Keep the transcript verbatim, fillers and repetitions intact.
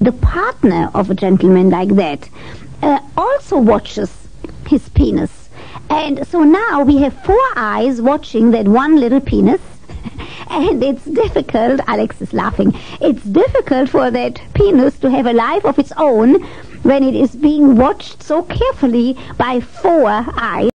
the partner of a gentleman like that uh, also watches his penis. And so now we have four eyes watching that one little penis. And it's difficult, Alex is laughing, it's difficult for that penis to have a life of its own when it is being watched so carefully by four eyes.